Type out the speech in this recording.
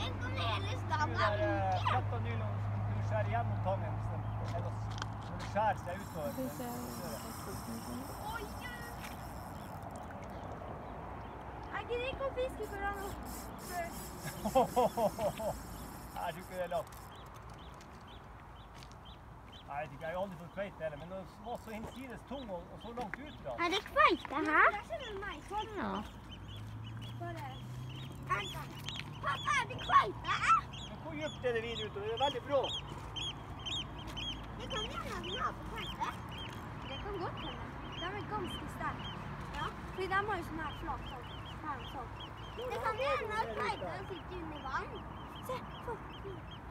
En sånn hele stammen. Katt og nylon som du skjærer gjennom tangen. Når det skjærer seg utover. Oi! Jeg gidder ikke å fiske for han nå. Jeg tror ikke det er lagt. Jeg vet ikke, jeg har aldri fått kveite heller, men det var så innsides tung og så langt ut da. Er det kveite her? Det skjønner meg. Sånn ja. Bare... Pappa, er det kveite? Men hvor djupt er det videre utover? Det er veldig brå. Det kan gjerne at den har på kveite. Det kan godt hende. De er ganske sterke. Ja, fordi de har jo sånn her flat sånn. Det kan gjerne at kveite sitter under vann. Se,